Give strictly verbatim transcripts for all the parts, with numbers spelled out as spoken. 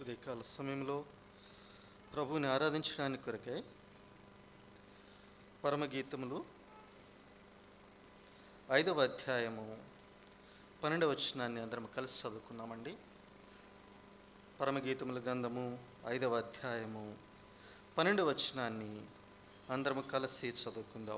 ఉదయకాల సమయంలో ప్రభువుని ఆరాధించడానికి కొరకై పరమగీతములు ఐదవ అధ్యాయము పన్నెండవ వచనాన్ని అందరం కలిసి చదువుకున్నామండి. పరమగీతముల గ్రంథము ఐదవ అధ్యాయము పన్నెండవ వచనాన్ని అందరము కలిసి చదువుకుందాం.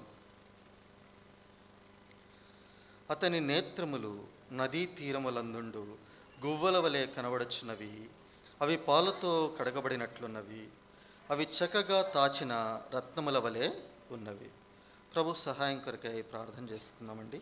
అతని నేత్రములు నదీ తీరములందుండు గువ్వల వలె కనబడుచున్నవి, అవి పాలతో కడగబడినట్లున్నవి, అవి చక్కగా తాచిన రత్నముల వలె ఉన్నవి. ప్రభు సహాయం కొరకై ప్రార్థన చేసుకుందామండి.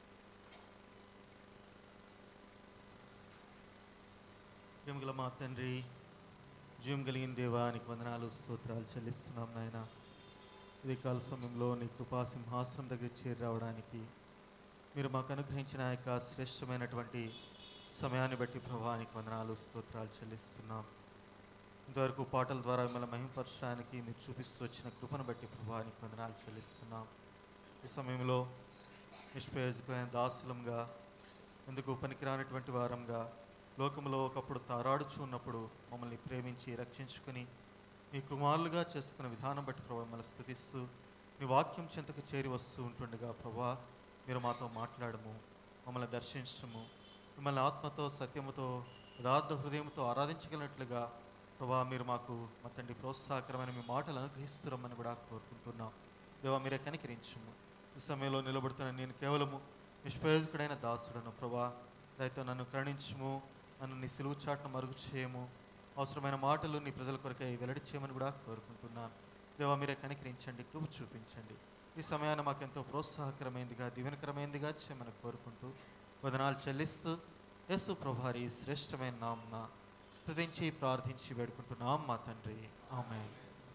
ప్రేమగల మా తండ్రి, జీవం కలిగిన దేవానికి వందనాలు స్తోత్రాలు చెల్లిస్తున్నాం నాయన. ఇది కాల సమయంలో నీ కృపా సింహాసనం దగ్గర చేరి రావడానికి మీరు మాకు అనుగ్రహించిన యొక్క శ్రేష్టమైనటువంటి సమయాన్ని బట్టి ప్రభావానికి వందనాలు స్తోత్రాలు చెల్లిస్తున్నాం. ఇంతవరకు పాటల ద్వారా మిమ్మల్ని మహిమపరచడానికి మీరు చూపిస్తూ వచ్చిన కృపను బట్టి ప్రభావానికి వందనాలు చెల్లిస్తున్నాం. ఈ సమయంలో నిష్ప్రయోజకమైన దాసులంగా, ఎందుకు పనికిరానటువంటి వారంగా, లోకంలో ఒకప్పుడు తారాడుచు ఉన్నప్పుడు మమ్మల్ని ప్రేమించి రక్షించుకొని మీ కుమారులుగా చేసుకున్న విధానం బట్టి ప్రభావ మిమ్మల్ని స్తుతిస్తూ మీ వాక్యం చెంతకు చేరి వస్తూ ఉంటుండగా ప్రభా మీరు మాతో మాట్లాడము, మమ్మల్ని దర్శించము, మిమ్మల్ని ఆత్మతో సత్యముతో యథార్థ హృదయంతో ఆరాధించగలిగినట్లుగా ప్రభా మీరు మాకు మా తండ్రి ప్రోత్సాహకరమైన మీ మాటలు అనుగ్రహిస్తున్నామని కూడా కోరుకుంటున్నాం. దేవా మీరే కనికరించము. ఈ సమయంలో నిలబడుతున్న నేను కేవలము నిష్ప్రయోజకుడైన దాసుడను ప్రభా, దయతో నన్ను కరుణించము, నన్ను నీ సిలువు చాటును మరుగు చేయము, అవసరమైన మాటలు నీ ప్రజల కొరకై వెల్లడి చేయమని కూడా కోరుకుంటున్నాను. దేవా మీరే కనికరించండి, కృప చూపించండి. ఈ సమయాన్ని మాకెంతో ప్రోత్సాహకరమైనదిగా దీవెనకరమైనదిగా చేయమని కోరుకుంటూ వదనాలు చెల్లిస్తూ యేసు ప్రభువారి శ్రేష్టమైన నామమున స్తుతించి ప్రార్థించి వేడుకుంటున్నాం మా తండ్రి, ఆమేన్.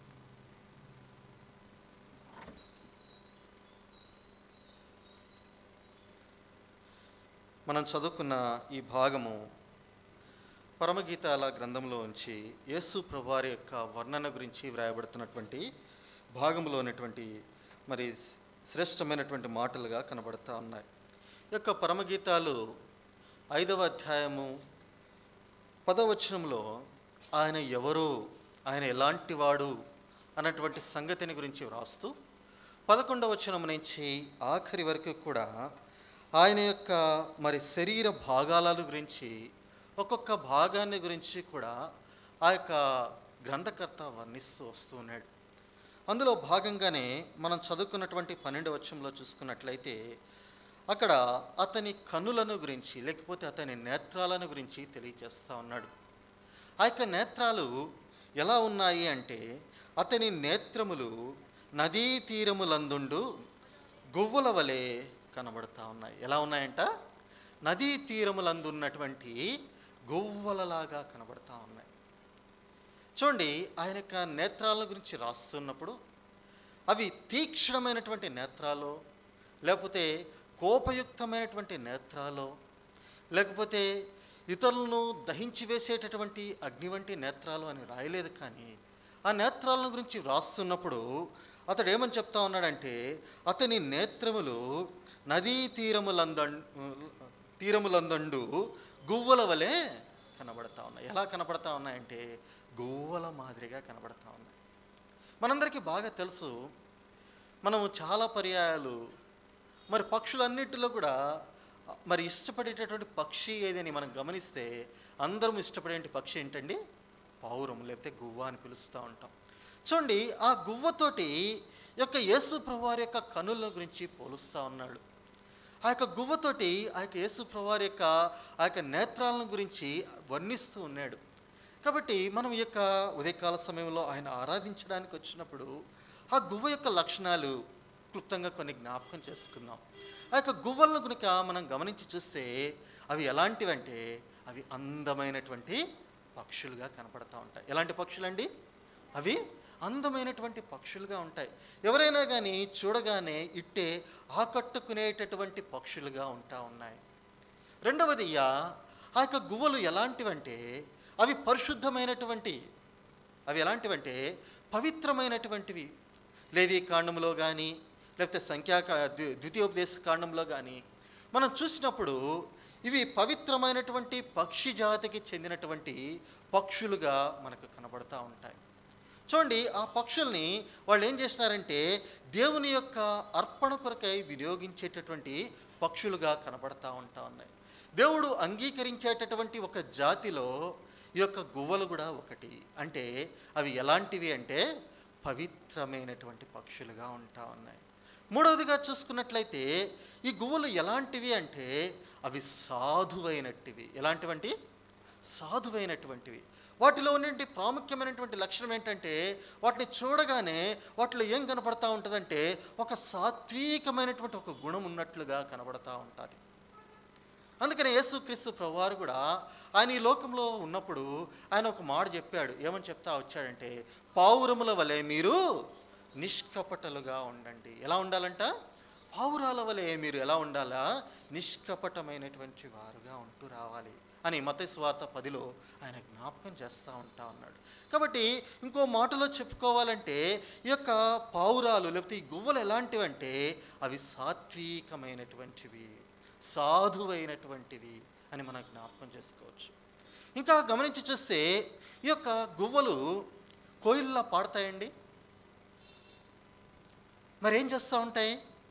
మనం చదువుకున్న ఈ భాగము పరమగీతాల గ్రంథంలో ఉంచి యేసు ప్రభువారి యొక్క వర్ణన గురించి వ్రాయబడుతున్నటువంటి భాగంలో ఉన్నటువంటి మరి శ్రేష్టమైనటువంటి మాటలుగా కనబడుతూ ఉన్నాయి. ఈ యొక్క పరమగీతాలు ఐదవ అధ్యాయము పదవచనంలో ఆయన ఎవరు, ఆయన ఎలాంటి వాడు అన్నటువంటి సంగతిని గురించి వ్రాస్తూ పదకొండవ వచనం నుంచి ఆఖరి వరకు కూడా ఆయన యొక్క మరి శరీర భాగాల గురించి, ఒక్కొక్క భాగాన్ని గురించి కూడా ఆ యొక్క గ్రంథకర్త వర్ణిస్తూ వస్తూ ఉన్నాడు. అందులో భాగంగానే మనం చదువుకున్నటువంటి పన్నెండు వచనంలో చూసుకున్నట్లయితే అక్కడ అతని కన్నులను గురించి, లేకపోతే అతని నేత్రాలను గురించి తెలియజేస్తూ ఉన్నాడు. ఆ యొక్క నేత్రాలు ఎలా ఉన్నాయి అంటే, అతని నేత్రములు నదీ తీరములందుండు గువ్వల వలె కనబడుతూ ఉన్నాయి. ఎలా ఉన్నాయంట? నదీ తీరములందున్నటువంటి గువ్వలలాగా కనబడుతూ ఉన్నాయి. చూడండి, ఆయన యొక్క నేత్రాల గురించి రాస్తున్నప్పుడు అవి తీక్షణమైనటువంటి నేత్రాలు, లేకపోతే కోపయుక్తమైనటువంటి నేత్రాలు, లేకపోతే ఇతరులను దహించి వేసేటటువంటి అగ్ని వంటి నేత్రాలు అని రాయలేదు. కానీ ఆ నేత్రాలను గురించి రాస్తున్నప్పుడు అతడు ఏమని చెప్తా ఉన్నాడంటే, అతని నేత్రములు నదీ తీరములంద తీరములందండు గువ్వల వలె కనబడతా ఉన్నాయి. ఎలా కనబడతా ఉన్నాయంటే గువ్వల మాదిరిగా కనబడతా ఉన్నాయి. మనందరికీ బాగా తెలుసు, మనము చాలా పర్యాయాలు మరి పక్షులన్నిటిలో కూడా మరి ఇష్టపడేటటువంటి పక్షి ఏదని మనం గమనిస్తే అందరం ఇష్టపడే పక్షి ఏంటండి? పావురం, లేకపోతే గువ్వ అని పిలుస్తూ ఉంటాం. చూడండి, ఆ గువ్వతోటి యొక్క యేసు ప్రభువారి యొక్క కనుల గురించి పోలుస్తూ ఉన్నాడు. ఆ యొక్క గువ్వతోటి ఆ యొక్క యేసు ప్రభువారి యొక్క ఆ యొక్క నేత్రాలను గురించి వర్ణిస్తూ ఉన్నాడు. కాబట్టి మనం ఈ యొక్క ఉదయకాల సమయంలో ఆయన ఆరాధించడానికి వచ్చినప్పుడు ఆ గువ్వ యొక్క లక్షణాలు క్లుప్తంగా కొన్ని జ్ఞాపకం చేసుకుందాం. ఆ యొక్క గువ్వలను కనుక మనం గమనించి చూస్తే అవి ఎలాంటివి అంటే, అవి అందమైనటువంటి పక్షులుగా కనపడతా ఉంటాయి. ఎలాంటి పక్షులండి? అవి అందమైనటువంటి పక్షులుగా ఉంటాయి. ఎవరైనా కానీ చూడగానే ఇట్టే ఆకట్టుకునేటటువంటి పక్షులుగా ఉంటా ఉన్నాయి. రెండవది, ఆ యొక్క గువ్వలు ఎలాంటివంటే అవి పరిశుద్ధమైనటువంటి, అవి ఎలాంటివంటే పవిత్రమైనటువంటివి. లేవి కాండంలో కానీ, లేకపోతే సంఖ్యా ద్వితీయోపదేశ కాండంలో కానీ మనం చూసినప్పుడు ఇవి పవిత్రమైనటువంటి పక్షి జాతికి చెందినటువంటి పక్షులుగా మనకు కనబడతా ఉంటాయి. చూడండి, ఆ పక్షుల్ని వాళ్ళు ఏం చేసినారంటే దేవుని యొక్క అర్పణ కొరకై వినియోగించేటటువంటి పక్షులుగా కనబడతా ఉంటా ఉన్నాయి. దేవుడు అంగీకరించేటటువంటి ఒక జాతిలో ఈ యొక్క గువ్వలు కూడా ఒకటి. అంటే అవి ఎలాంటివి అంటే పవిత్రమైనటువంటి పక్షులుగా ఉంటా ఉన్నాయి. మూడవదిగా చూసుకున్నట్లయితే ఈ గువ్వలు ఎలాంటివి అంటే అవి సాధువైనటివి. ఎలాంటివంటి? సాధువైనటువంటివి. వాటిలో ఉన్నటువంటి ప్రాముఖ్యమైనటువంటి లక్షణం ఏంటంటే వాటిని చూడగానే వాటిలో ఏం కనపడతా ఉంటుందంటే ఒక సాత్వికమైనటువంటి ఒక గుణం ఉన్నట్లుగా కనబడతా ఉంటుంది. అందుకని యేసుక్రీస్తు ప్రభువారు కూడా ఆయన ఈ లోకంలో ఉన్నప్పుడు ఆయన ఒక మాట చెప్పాడు. ఏమని చెప్తా వచ్చాడంటే పావురముల వలె మీరు నిష్కపటలుగా ఉండండి. ఎలా ఉండాలంట? పావురాల వలె మీరు ఎలా ఉండాలా? నిష్కపటమైనటువంటి వారుగా ఉంటూ రావాలి అని మత్తయి సువార్త పదిలో ఆయన జ్ఞాపకం చేస్తూ ఉంటా ఉన్నాడు. కాబట్టి ఇంకో మాటలో చెప్పుకోవాలంటే ఈ యొక్క పావురాలు లేకపోతే ఈ గువ్వలు ఎలాంటివి అంటే అవి సాత్వికమైనటువంటివి, సాధువైనటువంటివి అని మనం జ్ఞాపకం చేసుకోవచ్చు. ఇంకా గమనించి చూస్తే ఈ యొక్క గువ్వలు కోయిల్లా పాడతాయండి. మరి ఏం చేస్తూ ఉంటాయి?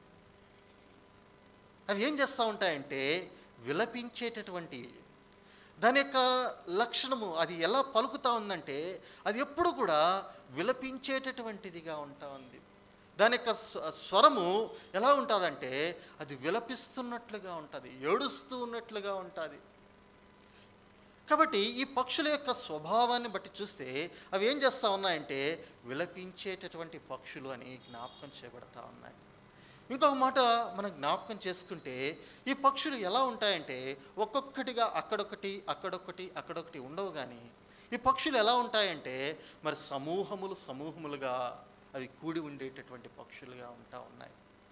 అవి ఏం చేస్తూ ఉంటాయంటే విలపించేటటువంటి దాని యొక్క లక్షణము అది ఎలా పలుకుతూ ఉందంటే అది ఎప్పుడు కూడా విలపించేటటువంటిదిగా ఉంటా ఉంది. దాని యొక్క స్వరము ఎలా ఉంటుందంటే అది విలపిస్తున్నట్లుగా ఉంటుంది, ఏడుస్తూ ఉన్నట్లుగా ఉంటుంది. కాబట్టి ఈ పక్షుల యొక్క స్వభావాన్ని బట్టి చూస్తే అవి ఏం చేస్తూ ఉన్నాయంటే విలపించేటటువంటి పక్షులు అని జ్ఞాపకం చేయబడతా ఉన్నాయి. ఇంకొక మాట మనం జ్ఞాపకం చేసుకుంటే ఈ పక్షులు ఎలా ఉంటాయంటే ఒక్కొక్కటిగా అక్కడొకటి అక్కడొకటి అక్కడొకటి ఉండవు. కానీ ఈ పక్షులు ఎలా ఉంటాయంటే మరి సమూహములు సమూహములుగా అవి కూడి ఉండేటటువంటి పక్షులుగా ఉంటా ఉన్నాయి.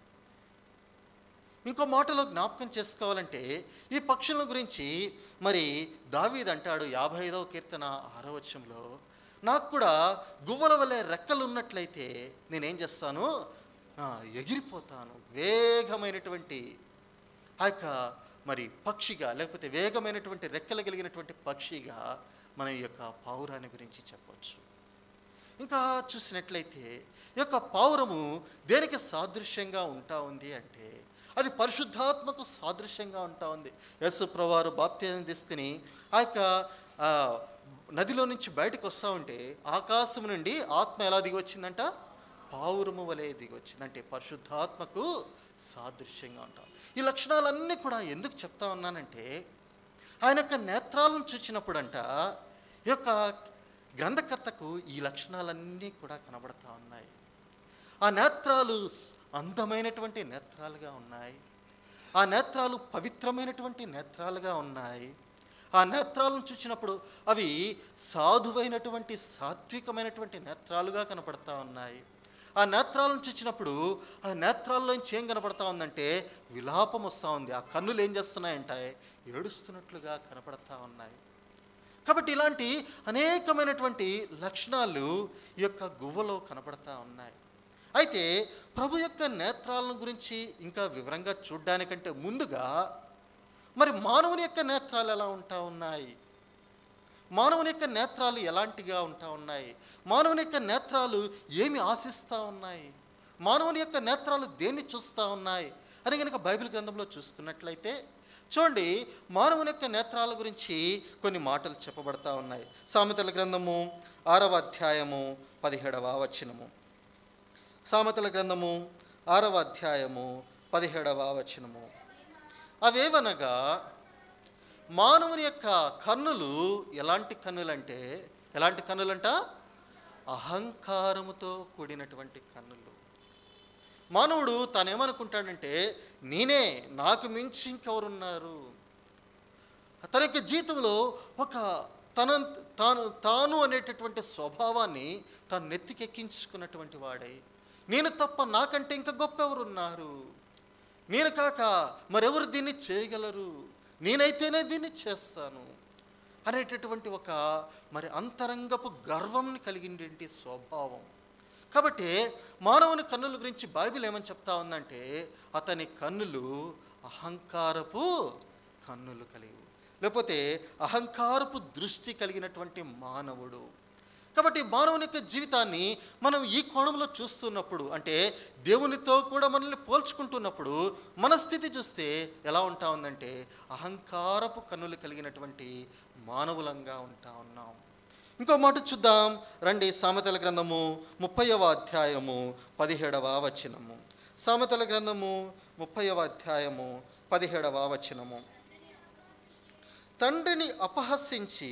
ఇంకో మాటలో జ్ఞాపకం చేసుకోవాలంటే ఈ పక్షుల గురించి మరి దావీదు అంటాడు యాభై ఐదవ కీర్తన ఆరో వచనంలో, నాకు కూడా గువ్వల వలె రెక్కలు ఉన్నట్లయితే నేనేం చేస్తాను? ఎగిరిపోతాను. వేగమైనటువంటి ఆ యొక్క మరి పక్షిగా లేకపోతే వేగమైనటువంటి రెక్కలు కలిగినటువంటి పక్షిగా మన ఈ యొక్క పావురాన్ని గురించి చెప్పవచ్చు. ఇంకా చూసినట్లయితే ఈ యొక్క పావురము దేనికి సాదృశ్యంగా ఉంటా ఉంది అంటే అది పరిశుద్ధాత్మకు సాదృశ్యంగా ఉంటా ఉంది. యేసు ప్రభువారు బాప్తిజం తీసుకుని ఆ యొక్క నదిలో నుంచి బయటకు వస్తూ ఉంటే ఆకాశం నుండి ఆత్మ ఎలా దిగి వచ్చిందంట? పావురము వలె దిగి వచ్చింది. అంటే పరిశుద్ధాత్మకు సాదృశ్యంగా ఉంటాం. ఈ లక్షణాలన్నీ కూడా ఎందుకు చెప్తా ఉన్నానంటే ఆయన యొక్క నేత్రాలను చూచినప్పుడంట ఈ యొక్క గ్రంథకర్తకు ఈ లక్షణాలన్నీ కూడా కనబడతా ఉన్నాయి. ఆ నేత్రాలు అందమైనటువంటి నేత్రాలుగా ఉన్నాయి. ఆ నేత్రాలు పవిత్రమైనటువంటి నేత్రాలుగా ఉన్నాయి. ఆ నేత్రాలను చూసినప్పుడు అవి సాధువైనటువంటి సాత్వికమైనటువంటి నేత్రాలుగా కనపడతా ఉన్నాయి. ఆ నేత్రాలను చూసినప్పుడు ఆ నేత్రాల్లోంచి ఏం కనపడతా ఉందంటే విలాపం వస్తూ ఉంది. ఆ కన్నులు ఏం చేస్తున్నాయంటే ఏడుస్తున్నట్లుగా కనపడతా ఉన్నాయి. కాబట్టి ఇలాంటి అనేకమైనటువంటి లక్షణాలు ఈ యొక్క గువ్వలో కనపడతా ఉన్నాయి. అయితే ప్రభు యొక్క నేత్రాలను గురించి ఇంకా వివరంగా చూడడానికంటే ముందుగా మరి మానవుని యొక్క నేత్రాలు ఎలా ఉంటా ఉన్నాయి? మానవుని యొక్క నేత్రాలు ఎలాంటిగా ఉంటా ఉన్నాయి? మానవుని యొక్క నేత్రాలు ఏమి ఆశిస్తూ ఉన్నాయి? మానవుని యొక్క నేత్రాలు దేన్ని చూస్తూ ఉన్నాయి అని కనుక బైబిల్ గ్రంథంలో చూసుకున్నట్లయితే చూడండి, మానవుని యొక్క నేత్రాల గురించి కొన్ని మాటలు చెప్పబడతా ఉన్నాయి. సామెతల గ్రంథము ఆరవ అధ్యాయము పదిహేడవ వచనము. సామెతల గ్రంథము ఆరవ అధ్యాయము పదిహేడవ వచనము. అవేవనగా మానవుని యొక్క కన్నులు ఎలాంటి కన్నులంటే ఎలాంటి కన్నులంట? అహంకారముతో కూడినటువంటి కన్నులు. మానవుడు తానేమనుకుంటాడంటే నేనే, నాకు మించి ఇంకెవరున్నారు? తన యొక్క జీవితంలో ఒక తన తాను తాను అనేటటువంటి స్వభావాన్ని తాను నెత్తికెక్కించుకున్నటువంటి వాడై నేను తప్ప నాకంటే ఇంకా గొప్ప ఎవరున్నారు? నేను కాక మరెవరు దీన్ని చేయగలరు? నేనైతేనే దీన్ని చేస్తాను అనేటటువంటి ఒక మరి అంతరంగపు గర్వంని కలిగినటువంటి స్వభావం. కాబట్టి మానవుని కన్నుల గురించి బైబిల్ ఏమని చెప్తా ఉందంటే అతని కన్నులు అహంకారపు కన్నులు కలిగి, లేకపోతే అహంకారపు దృష్టి కలిగినటువంటి మానవుడు. కాబట్టి మానవుని యొక్క జీవితాన్ని మనం ఈ కోణంలో చూస్తున్నప్పుడు, అంటే దేవునితో కూడా మనల్ని పోల్చుకుంటున్నప్పుడు మన స్థితి చూస్తే ఎలా ఉంటా ఉందంటే అహంకారపు కన్నులు కలిగినటువంటి మానవులంగా ఉంటా ఉన్నాం. ఇంకో మాట చూద్దాం రండి. సామెతల గ్రంథము ముప్పైవ అధ్యాయము పదిహేడవ వచనము. సామెతల గ్రంథము ముప్పైవ అధ్యాయము పదిహేడవ వచనము. తండ్రిని అపహసించి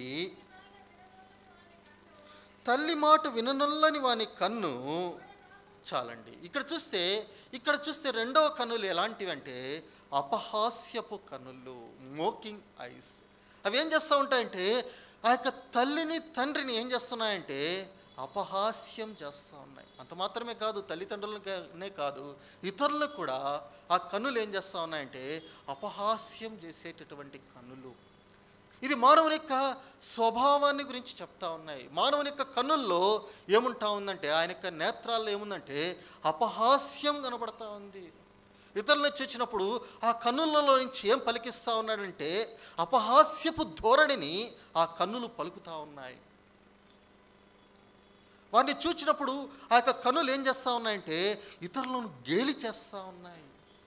తల్లి మాట విననొల్లని వాని కన్ను చాలండి. ఇక్కడ చూస్తే ఇక్కడ చూస్తే రెండవ కన్నులు ఎలాంటివి అంటే అపహాస్యపు కన్నులు, మోకింగ్ ఐస్. అవి ఏం చేస్తూ ఉంటాయంటే ఆ యొక్క తల్లిని తండ్రిని ఏం చేస్తున్నాయంటే అపహాస్యం చేస్తూ ఉన్నాయి. అంత మాత్రమే కాదు, తల్లిదండ్రులనే కాదు ఇతరులు కూడా ఆ కన్నులు ఏం చేస్తూ ఉన్నాయంటే అపహాస్యం చేసేటటువంటి కన్నులు. ఇది మానవుని యొక్క స్వభావాన్ని గురించి చెప్తా ఉన్నాయి. మానవుని యొక్క కన్నుల్లో ఏముంటా ఉందంటే, ఆయన యొక్క నేత్రాల్లో ఏముందంటే అపహాస్యం కనబడతా ఉంది. ఇతరులను చూచినప్పుడు ఆ కన్నులలో నుంచి ఏం పలికిస్తూ ఉన్నాడంటే అపహాస్యపు ధోరణిని ఆ కన్నులు పలుకుతూ ఉన్నాయి. వారిని చూచినప్పుడు ఆ యొక్క కన్నులు ఏం చేస్తూ ఉన్నాయంటే ఇతరులను గేలి చేస్తూ ఉన్నాయి.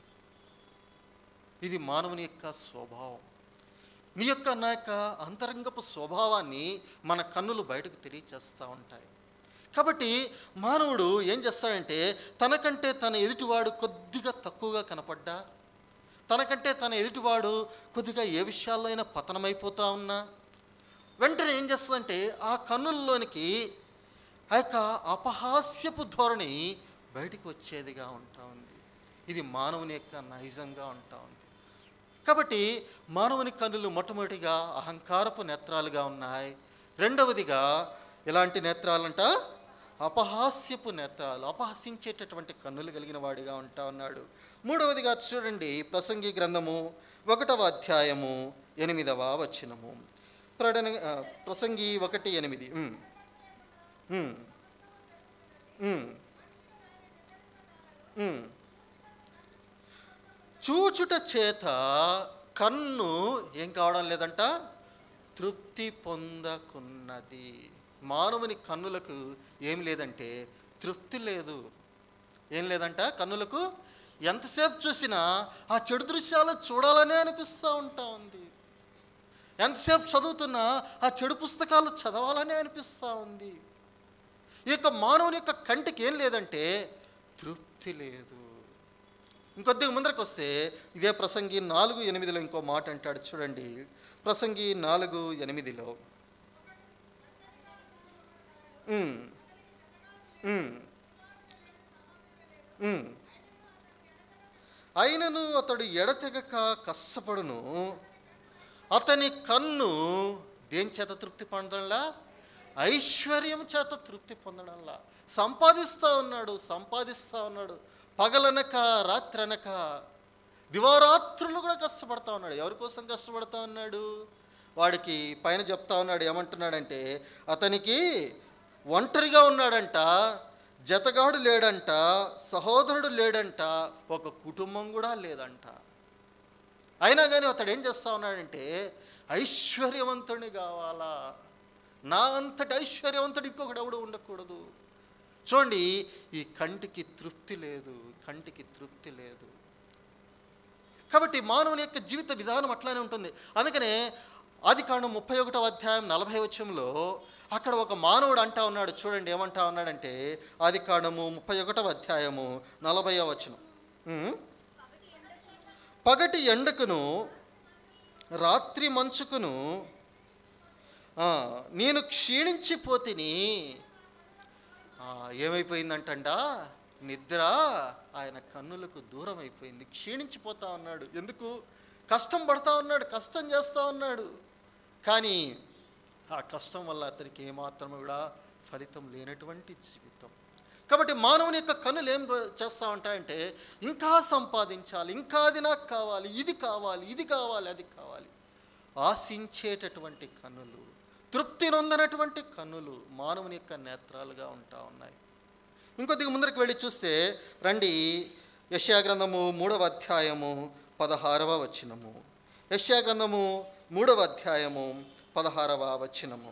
ఇది మానవుని యొక్క స్వభావం. నీ యొక్క నా యొక్క అంతరంగపు స్వభావాన్ని మన కన్నులు బయటకు తెలియచేస్తూ ఉంటాయి. కాబట్టి మానవుడు ఏం చేస్తాడంటే తనకంటే తన ఎదుటివాడు కొద్దిగా తక్కువగా కనపడ్డా, తనకంటే తన ఎదుటివాడు కొద్దిగా ఏ విషయాల్లో అయినా పతనమైపోతా ఉన్నా వెంటనే ఏం చేస్తుందంటే ఆ కన్నుల్లోనికి ఆ యొక్క అపహాస్యపు ధోరణి బయటికి వచ్చేదిగా ఉంటా ఉంది. ఇది మానవుని యొక్క నైజంగా ఉంటా ఉంది. కాబట్టి మానవుని కన్నులు మొట్టమొదటిగా అహంకారపు నేత్రాలుగా ఉన్నాయి. రెండవదిగా ఎలాంటి నేత్రాలంట? అపహాస్యపు నేత్రాలు, అపహసించేటటువంటి కన్నులు కలిగిన వాడిగా ఉంటా ఉన్నాడు. మూడవదిగా చూడండి, ప్రసంగి గ్రంథము ఒకటవ అధ్యాయము ఎనిమిదవ వచనము. ప్రకటన ప్రసంగి ఒకటి ఎనిమిది. చూచుట చేత కన్ను ఏం కావడం లేదంట, తృప్తి పొందకున్నది. మానవుని కన్నులకు ఏం లేదంటే తృప్తి లేదు. ఏం లేదంట కన్నులకు? ఎంతసేపు చూసినా ఆ చెడు దృశ్యాలు చూడాలనే అనిపిస్తూ ఉంటా ఉంది. ఎంతసేపు చదువుతున్నా ఆ చెడు పుస్తకాలు చదవాలనే అనిపిస్తూ ఉంది. ఈ యొక్క మానవుని యొక్క కంటికి ఏం లేదంటే తృప్తి లేదు. ఇంకొద్దిగా ముందరకు వస్తే ఇదే ప్రసంగి నాలుగు ఎనిమిదిలో ఇంకో మాట అంటాడు చూడండి. ప్రసంగి నాలుగు ఎనిమిదిలో అయినను అతడు ఎడతెగక కష్టపడును, అతని కన్ను దేని చేత తృప్తి పొందడంలా? ఐశ్వర్యం చేత తృప్తి పొందడంలా. సంపాదిస్తూ ఉన్నాడు సంపాదిస్తూ ఉన్నాడు పగలనక రాత్రనక దివారాత్రులు కూడా కష్టపడతా ఉన్నాడు. ఎవరి కోసం కష్టపడతా ఉన్నాడు? వాడికి పైన చెప్తా ఉన్నాడు, ఏమంటున్నాడంటే అతనికి ఒంటరిగా ఉన్నాడంట, జతగాడు లేడంట, సహోదరుడు లేడంట, ఒక కుటుంబం కూడా లేదంట. అయినా కానీ అతడు ఏం చేస్తా ఉన్నాడంటే ఐశ్వర్యవంతుని కావాలా, నా అంతటి ఐశ్వర్యవంతుడు ఇంకొకటి ఎవడు ఉండకూడదు. చూడండి, ఈ కంటికి తృప్తి లేదు, కంటికి తృప్తి లేదు. కాబట్టి మానవుని యొక్క జీవిత విధానం అట్లానే ఉంటుంది. అందుకనే ఆదికాండం ముప్పై ఒకటవ అధ్యాయం నలభై వచనంలో అక్కడ ఒక మానవుడు అంటా ఉన్నాడు చూడండి, ఏమంటా ఉన్నాడంటే ఆదికాండము ముప్పై ఒకటవ అధ్యాయము నలభై వచనం. పగటి ఎండకును రాత్రి మంచుకును నేను క్షీణించిపోతిని. ఏమైపోయిందంటండ? నిద్ర ఆయన కన్నులకు దూరం అయిపోయింది. క్షీణించిపోతా ఉన్నాడు. ఎందుకు? కష్టం పడతా ఉన్నాడు, కష్టం చేస్తూ ఉన్నాడు. కానీ ఆ కష్టం వల్ల అతనికి ఏమాత్రం కూడా ఫలితం లేనటువంటి జీవితం. కాబట్టి మానవుని యొక్క కన్నులు ఏం చేస్తూ ఉంటాయంటే ఇంకా సంపాదించాలి, ఇంకా అది నాకు కావాలి, ఇది కావాలి, ఇది కావాలి, అది కావాలి. ఆశించేటటువంటి కన్నులు, తృప్తి నొందనటువంటి కన్నులు మానవుని యొక్క నేత్రాలుగా ఉంటా ఉన్నాయి. ఇంకొద్దిగా ముందరికి వెళ్ళి చూస్తే రండి, యెషయా గ్రంథము మూడవ అధ్యాయము పదహారవ వచనము. యెషయా గ్రంథము మూడవ అధ్యాయము పదహారవ వచనము.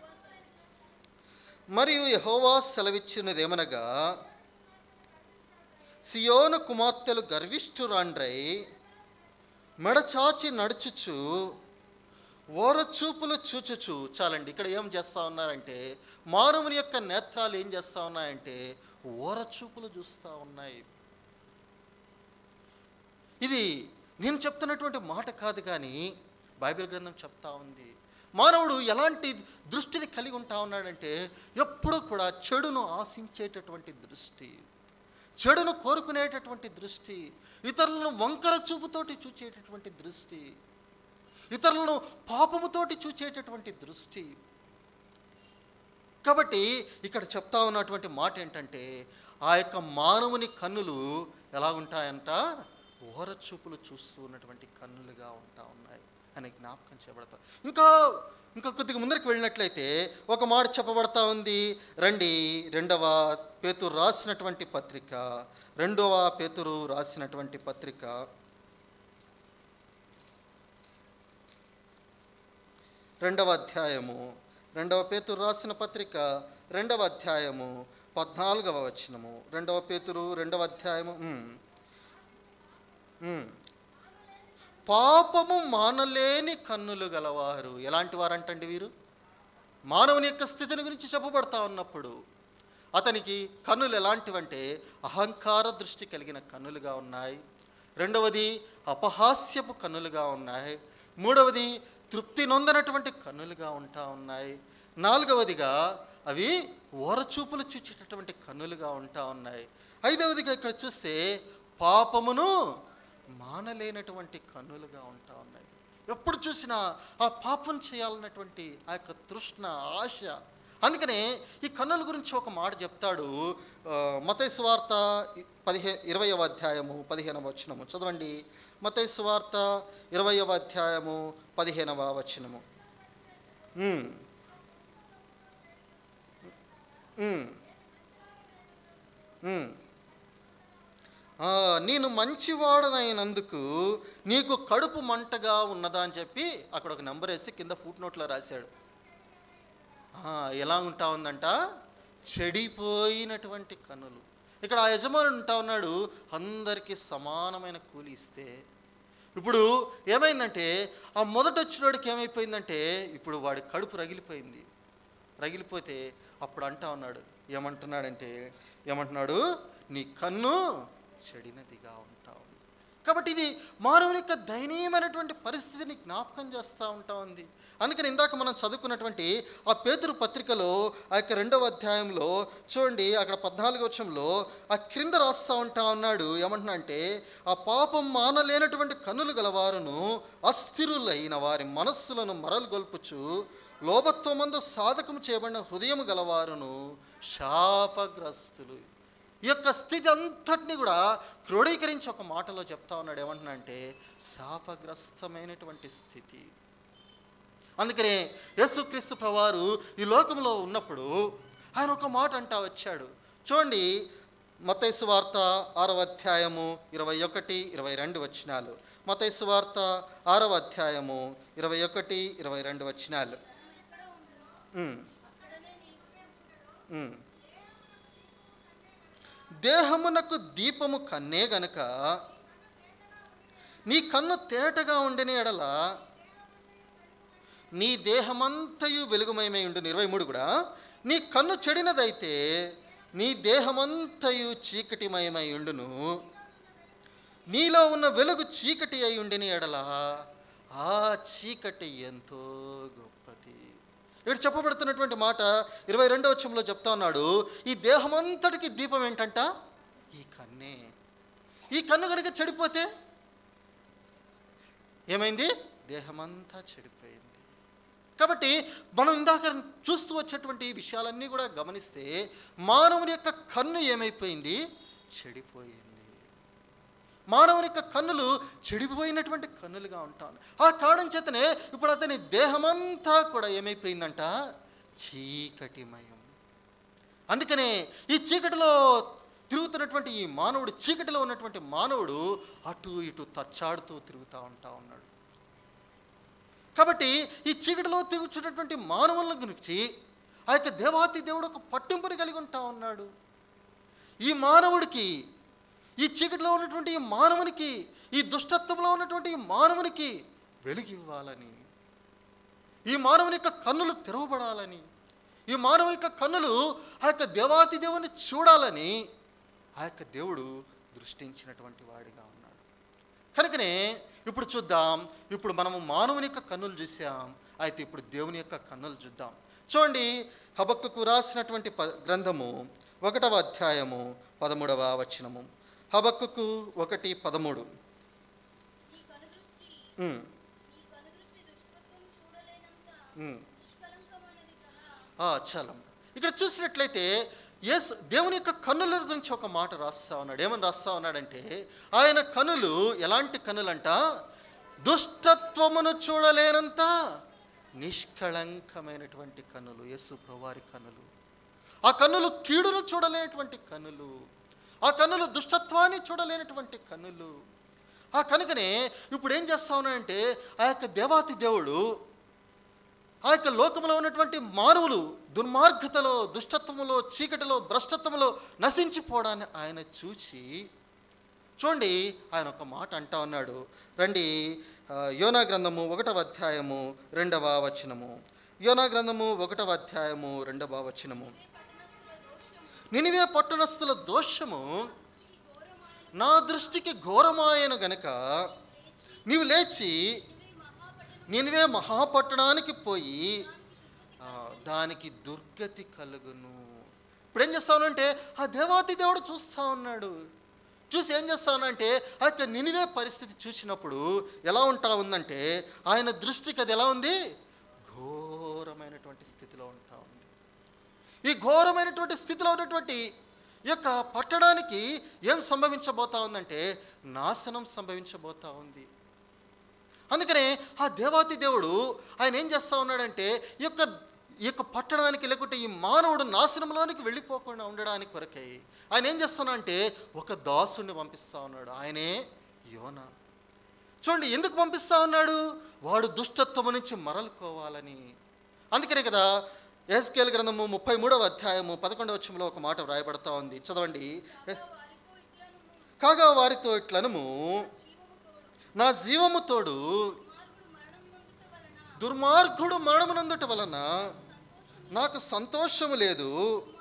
మరియు యెహోవా సెలవిచ్చినదేమనగా, సియోను కుమార్తెలు గర్విష్ఠురాండ్రై మెడచాచి నడుచుచు ఓరచూపులు చూచుచు. చాలండి, ఇక్కడ ఏం చేస్తూ ఉన్నారంటే మానవుని యొక్క నేత్రాలు ఏం చేస్తూ ఉన్నాయంటే ఓరచూపులు చూస్తూ ఉన్నాయి. ఇది నేను చెప్తున్నటువంటి మాట కాదు, కానీ బైబిల్ గ్రంథం చెప్తా ఉంది. మానవుడు ఎలాంటి దృష్టిని కలిగి ఉంటా ఉన్నాడంటే ఎప్పుడూ కూడా చెడును ఆశించేటటువంటి దృష్టి, చెడును కోరుకునేటటువంటి దృష్టి, ఇతరులను వంకర చూపుతోటి చూచేటటువంటి దృష్టి, ఇతరులను పాపముతోటి చూచేటటువంటి దృష్టి. కాబట్టి ఇక్కడ చెప్తా ఉన్నటువంటి మాట ఏంటంటే ఆ యొక్క మానవుని కన్నులు ఎలా ఉంటాయంట, ఓరచూపులు చూస్తూ ఉన్నటువంటి కన్నులుగా ఉంటా ఉన్నాయి అని జ్ఞాపకం చేయబడతారు. ఇంకా ఇంకా కొద్దిగా ముందరికి వెళ్ళినట్లయితే ఒక మాట చెప్పబడతా ఉంది. రండి, రెండవ పేతురు రాసినటువంటి పత్రిక, రెండవ పేతురు రాసినటువంటి పత్రిక రెండవ అధ్యాయము, రెండవ పేతురు రాసిన పత్రిక రెండవ అధ్యాయము పద్నాలుగవ వచనము. రెండవ పేతురు రెండవ అధ్యాయము. పాపము మానలేని కన్నులు గలవారు. ఎలాంటి వారంటండి వీరు? మానవుని యొక్క స్థితిని గురించి చెప్పబడతా ఉన్నప్పుడు అతనికి కన్నులు ఎలాంటివంటే అహంకార దృష్టి కలిగిన కన్నులుగా ఉన్నాయి. రెండవది అపహాస్యపు కన్నులుగా ఉన్నాయి. మూడవది తృప్తి నొందనటువంటి కన్నులుగా ఉంటా ఉన్నాయి. నాలుగవదిగా అవి ఓరచూపులు చూచేటటువంటి కన్నులుగా ఉంటా ఉన్నాయి. ఐదవదిగా ఇక్కడ చూస్తే పాపమును మానలేనటువంటి కన్నులుగా ఉంటా ఉన్నాయి. ఎప్పుడు చూసినా ఆ పాపం చేయాలన్నటువంటి ఆ యొక్క తృష్ణ, ఆశ. అందుకనే ఈ కన్నుల గురించి ఒక మాట చెప్తాడు. మత్తయి సువార్త పదిహే ఇరవయవ అధ్యాయము పదిహేనవ వచనము చదవండి. మత్తయి సువార్త ఇరవయవ అధ్యాయము పదిహేనవ వచనము. నేను మంచివాడనైనందుకు నీకు కడుపు మంటగా ఉన్నదా అని చెప్పి అక్కడ ఒక నెంబర్ వేసి కింద ఫుట్ నోట్లో రాశాడు. ఎలా ఉంటా ఉందంట, చెడిపోయినటువంటి కన్నులు. ఇక్కడ ఆ యజమానుడు ఉంటా ఉన్నాడు, అందరికీ సమానమైన కూలి ఇస్తే. ఇప్పుడు ఏమైందంటే ఆ మొదట వచ్చినోడికి ఏమైపోయిందంటే ఇప్పుడు వాడి కడుపు రగిలిపోయింది. రగిలిపోతే అప్పుడు అంటా ఉన్నాడు, ఏమంటున్నాడంటే ఏమంటున్నాడు, నీ కన్ను చెడినదిగా ఉంటా ఉంది. కాబట్టి ఇది మానవుని యొక్క దయనీయమైనటువంటి పరిస్థితిని జ్ఞాపకం చేస్తూ ఉంటా ఉంది. అందుకని ఇందాక మనం చదువుకున్నటువంటి ఆ పేతురు పత్రికలో ఆ యొక్క రెండవ అధ్యాయంలో చూడండి, అక్కడ పద్నాలుగు వచనంలో ఆ క్రింద రాస్తూ ఉంటా ఉన్నాడు. ఏమంటున్నా అంటే ఆ పాపం మానలేనటువంటి కన్నులు గలవారును అస్థిరులైన వారి మనస్సులను మరలుగొల్పుచు లోభత్వమందు సాధకము చేయబడిన హృదయం గలవారును శాపగ్రస్తులు. ఈ యొక్క స్థితి అంతటిని కూడా క్రోడీకరించి ఒక మాటలో చెప్తా ఉన్నాడు. ఏమంటున్నా అంటే శాపగ్రస్తమైనటువంటి స్థితి. అందుకనే యేసుక్రీస్తు ప్రభువారు ఈ లోకంలో ఉన్నప్పుడు ఆయన ఒక మాట అంటా వచ్చాడు. చూడండి, మత్తయి సువార్త ఆరవ అధ్యాయము ఇరవై ఒకటి ఇరవై రెండు వచనాలు. మత్తయి సువార్త ఆరవ అధ్యాయము ఇరవై ఒకటి ఇరవై రెండు వచనాలు. దేహమునకు దీపము కన్నే గనుక నీ కన్ను తేటగా ఉండిన ఎడల నీ దేహమంతయు వెలుగుమయమై ఉండును. ఇరవై మూడు కూడా, నీ కన్ను చెడినదైతే నీ దేహమంతయు చీకటిమయమై ఉండును. నీలో ఉన్న వెలుగు చీకటి అయి ఉండిన ఎడల ఆ చీకటి ఎంతో గొప్పది. ఇక్కడ చెప్పబడుతున్నటువంటి మాట ఇరవై రెండవ వచనంలో చెప్తా ఉన్నాడు, ఈ దేహమంతటికి దీపం ఏంటంట, ఈ కన్నే. ఈ కన్ను కనుక చెడిపోతే ఏమైంది, దేహమంతా చెడిపోయింది. కాబట్టి మనం ఇందాక చూస్తూ వచ్చేటువంటి విషయాలన్నీ కూడా గమనిస్తే మానవుని యొక్క కన్ను ఏమైపోయింది, చెడిపోయింది. మానవుని యొక్క కన్నులు చెడిపోయినటువంటి కన్నులుగా ఉంటాను. ఆ కారణం చేతనే ఇప్పుడు అతని దేహమంతా కూడా ఏమైపోయిందంట, చీకటిమయం. అందుకనే ఈ చీకటిలో తిరుగుతున్నటువంటి ఈ మానవుడు, చీకటిలో ఉన్నటువంటి మానవుడు అటు ఇటు తచ్చాడుతూ తిరుగుతూ ఉంటా ఉన్నాడు. కాబట్టి ఈ చీకటిలో తిరుగుతున్నటువంటి మానవుల గురించి ఆ యొక్క దేవాతి దేవుడు ఒక పట్టింపుని కలిగి ఉంటా ఉన్నాడు. ఈ మానవుడికి, ఈ చీకటిలో ఉన్నటువంటి ఈ మానవునికి, ఈ దుష్టత్వంలో ఉన్నటువంటి ఈ మానవునికి వెలుగు ఇవ్వాలని, ఈ మానవుని యొక్క కన్నులు తెరవబడాలని, ఈ మానవుని యొక్క కన్నులు ఆ యొక్క దేవాతి దేవుని చూడాలని ఆ యొక్క దేవుడు దృష్టించినటువంటి వాడిగా ఉన్నాడు. కనుకనే ఇప్పుడు చూద్దాం, ఇప్పుడు మనము మానవుని యొక్క కన్నులు చూసాం, అయితే ఇప్పుడు దేవుని యొక్క కన్నులు చూద్దాం. చూడండి, హబక్కుకు రాసినటువంటి ప గ్రంథము ఒకటవ అధ్యాయము పదమూడవ వచనము. హబక్కుకు ఒకటి పదమూడు. చలం ఇక్కడ చూసినట్లయితే యేసు దేవుని యొక్క కన్నుల గురించి ఒక మాట రాస్తా ఉన్నాడు. ఏమని రాస్తా ఉన్నాడంటే, ఆయన కన్నులు ఎలాంటి కన్నులంట? దుష్టత్వమును చూడలేనంత నిష్కళంకమైనటువంటి కన్నులు యేసు ప్రభువారి కన్నులు. ఆ కన్నులు కీడును చూడలేనటువంటి కన్నులు, ఆ కన్నులు దుష్టత్వాన్ని చూడలేనటువంటి కన్నులు. ఆ కనుకనే ఇప్పుడు ఏం చేస్తా ఉన్నాడంటే, ఆ యొక్క దేవాతి దేవుడు ఆ యొక్క లోకంలో ఉన్నటువంటి మానవులు దుర్మార్గతలో, దుష్టత్వములో, చీకటిలో, భ్రష్టత్వములో నశించిపోవడాన్ని ఆయన చూచి, చూడండి ఆయన ఒక మాట అంటా ఉన్నాడు. రండి, యోనా గ్రంథము ఒకటవ అధ్యాయము రెండవ వచనము. యోనా గ్రంథము ఒకటవ అధ్యాయము రెండవ వచనము. నినివే పట్టణస్థుల దోషము నా దృష్టికి ఘోరమాయను గనుక నీవు లేచి నినివే మహాపట్టణానికి పోయి దానికి దుర్గతి కలుగును. ఇప్పుడు ఏం చేస్తా ఉన్నానంటే, ఆ దేవాతి దేవుడు చూస్తూ ఉన్నాడు. చూసి ఏం చేస్తా ఉన్నానంటే, ఆ యొక్క నినివే పరిస్థితి చూసినప్పుడు ఎలా ఉంటా ఉందంటే, ఆయన దృష్టికి అది ఎలా ఉంది? ఘోరమైనటువంటి స్థితిలో ఉంటా ఉంది. ఈ ఘోరమైనటువంటి స్థితిలో ఉన్నటువంటి ఈ యొక్క పట్టణానికి ఏం సంభవించబోతా ఉందంటే, నాశనం సంభవించబోతా ఉంది. అందుకనే ఆ దేవాతి దేవుడు ఆయన ఏం చేస్తూ ఉన్నాడంటే, ఈ యొక్క ఈ యొక్క పట్టణానికి లేకుంటే ఈ మానవుడు నాశనంలోనికి వెళ్ళిపోకుండా ఉండడానికి కొరకై ఆయన ఏం చేస్తున్నా అంటే ఒక దాసుని పంపిస్తూ ఉన్నాడు. ఆయనే యోనా. చూడండి, ఎందుకు పంపిస్తూ ఉన్నాడు? వాడు దుష్టత్వము నుంచి మరలుకోవాలని. అందుకనే కదా యెహెజ్కేలు గ్రంథము ముప్పై మూడవ అధ్యాయము పదకొండవ వచనంలో ఒక మాట వ్రాయబడతా ఉంది. చదవండి. కాగా వారితో ఇట్లనము, నా జీవము తోడు దుర్మార్గుడు మరణమునందుట వలన నాకు సంతోషము లేదు.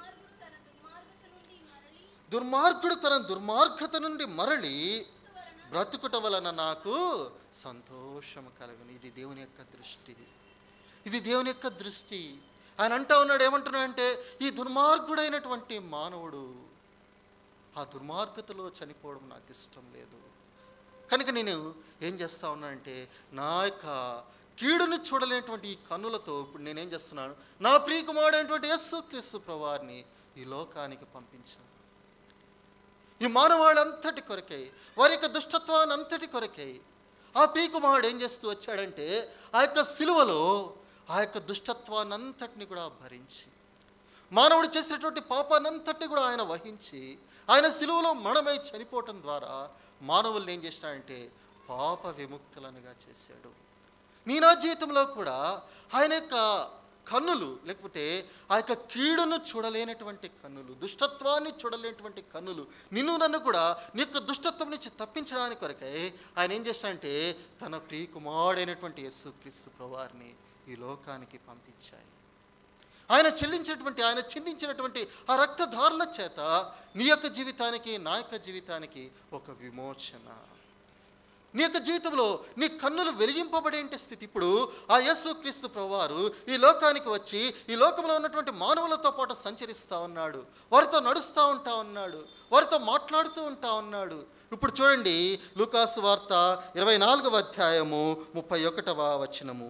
దుర్మార్గుడు తన దుర్మార్గత నుండి మరలి బ్రతుకుట వలన నాకు సంతోషము కలుగును. ఇది దేవుని యొక్క దృష్టి, ఇది దేవుని యొక్క దృష్టి. ఆయన అంటా ఉన్నాడు, ఏమంటున్నాడంటే, ఈ దుర్మార్గుడైనటువంటి మానవుడు ఆ దుర్మార్గతలో చనిపోవడం నాకు ఇష్టం లేదు. కనుక నేను ఏం చేస్తా ఉన్నానంటే, నా యొక్క కీడును చూడలేనటువంటి ఈ కన్నులతో ఇప్పుడు నేనేం చేస్తున్నాను, నా ప్రియకుమారుడైనటువంటి యేసుక్రీస్తు ప్రభువారిని ఈ లోకానికి పంపించాను. ఈ మానవాళ్ళంతటి కొరకై, వారి యొక్క దుష్టత్వాన్ని అంతటి కొరకై ఆ ప్రియకుమారుడు ఏం చేస్తూ వచ్చాడంటే, ఆ యొక్క సిలువలో ఆ యొక్క దుష్టత్వాన్ని అంతటిని కూడా భరించి, మానవుడు చేసినటువంటి పాపాన్నంతటిని కూడా ఆయన వహించి, ఆయన సిలువలో మరణమై చనిపోవటం ద్వారా మానవుల్ని ఏం చేసినాడంటే పాప విముక్తులనుగా చేశాడు. నీ నా జీవితంలో కూడా ఆయన యొక్క కన్నులు, లేకపోతే ఆ యొక్క కీడును చూడలేనటువంటి కన్నులు, దుష్టత్వాన్ని చూడలేనటువంటి కన్నులు నిన్ను నన్ను కూడా నీ యొక్క దుష్టత్వం నుంచి తప్పించడానికి కొరకై ఆయన ఏం చేశాడంటే తన ప్రియకుమారుడైనటువంటి యేసుక్రీస్తు ప్రభువారిని ఈ లోకానికి పంపించాయి. ఆయన చెల్లించినటువంటి, ఆయన చిందించినటువంటి ఆ రక్తధారల చేత నీ యొక్క జీవితానికి, నా యొక్క జీవితానికి ఒక విమోచన. నీ యొక్క జీవితంలో నీ కన్నులు వెలిగింపబడే స్థితి. ఇప్పుడు ఆ యేసుక్రీస్తు ప్రభువారు ఈ లోకానికి వచ్చి ఈ లోకంలో ఉన్నటువంటి మానవులతో పాటు సంచరిస్తూ ఉన్నాడు, వారితో నడుస్తూ ఉంటా ఉన్నాడు, వారితో మాట్లాడుతూ ఉంటా ఉన్నాడు. ఇప్పుడు చూడండి, లూకాసు వార్త ఇరవై నాలుగవ అధ్యాయము ముప్పై ఒకటవ వచనము.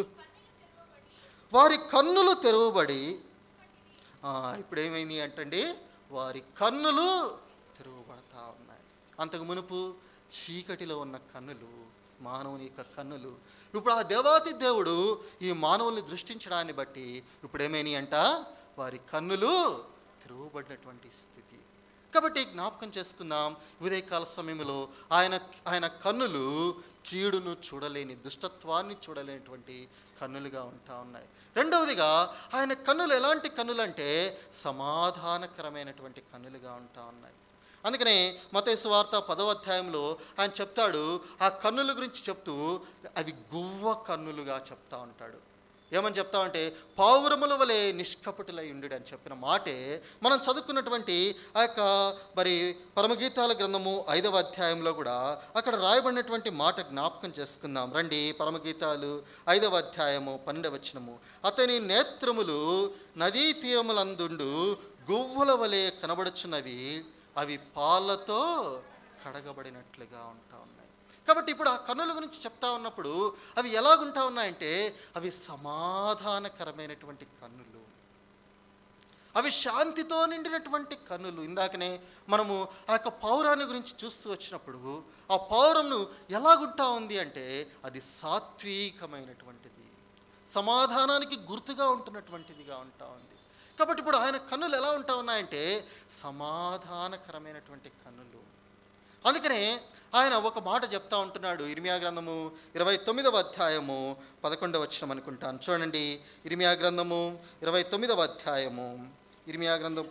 వారి కన్నులు తెరవబడి, ఇప్పుడు ఏమైంది అంటండి, వారి కన్నులు తెరవబడతా ఉన్నాయి. అంతకు మునుపు చీకటిలో ఉన్న కన్నులు, మానవుని యొక్క కన్నులు, ఇప్పుడు ఆ దేవాతి దేవుడు ఈ మానవుల్ని దృష్టించడాన్ని బట్టి ఇప్పుడు ఏమైనాయి అంట, వారి కన్నులు తెరవబడినటువంటి స్థితి. కాబట్టి జ్ఞాపకం చేసుకుందాం, ఉదయకాల సమయంలో ఆయన ఆయన కన్నులు కీడును చూడలేని, దుష్టత్వాన్ని చూడలేనటువంటి కన్నులుగా ఉంటా ఉన్నాయి. రెండవదిగా ఆయన కన్నులు ఎలాంటి కన్నులు అంటే సమాధానకరమైనటువంటి కన్నులుగా ఉంటా ఉన్నాయి. అందుకనే మత్తయి సువార్త పదవ అధ్యాయంలో ఆయన చెప్తాడు, ఆ కన్నుల గురించి చెప్తూ అవి గువ్వ కన్నులుగా చెప్తా ఉంటాడు. ఏమని చెప్తా ఉంటే పావురముల వలె నిష్కపటులై ఉండు అని చెప్పిన మాటే మనం చదువుకున్నటువంటి ఆ యొక్క మరి పరమగీతాల గ్రంథము ఐదవ అధ్యాయంలో కూడా అక్కడ రాయబడినటువంటి మాట జ్ఞాపకం చేసుకుందాం రండి. పరమగీతాలు ఐదవ అధ్యాయము పన్నెండవ వచనము, అతని నేత్రములు నదీ తీరములందుండు గువ్వల వలె కనబడుచున్నవి, అవి పాలతో కడగబడినట్లుగా ఉంటా ఉన్నాయి. కాబట్టి ఇప్పుడు ఆ కన్నుల గురించి చెప్తా ఉన్నప్పుడు అవి ఎలాగుంటా ఉన్నాయంటే అవి సమాధానకరమైనటువంటి కన్నులు, అవి శాంతితో నిండినటువంటి కన్నులు. ఇందాకనే మనము ఆ యొక్క పౌరాన్ని గురించి చూస్తూ వచ్చినప్పుడు ఆ పౌరంను ఎలాగుంటా ఉంది అంటే అది సాత్వికమైనటువంటిది, సమాధానానికి గుర్తుగా ఉంటున్నటువంటిదిగా ఉంటా ఉంది. కాబట్టి ఇప్పుడు ఆయన కన్నులు ఎలా ఉంటా ఉన్నాయంటే సమాధానకరమైనటువంటి కన్నులు. అందుకనే ఆయన ఒక మాట చెప్తా ఉంటున్నాడు. ఇర్మియా గ్రంథము ఇరవై తొమ్మిదవ అధ్యాయము పదకొండవ వచనం అనుకుంటాను, చూడండి. ఇర్మియా గ్రంథము ఇరవై తొమ్మిదవ అధ్యాయము ఇర్మియా గ్రంథం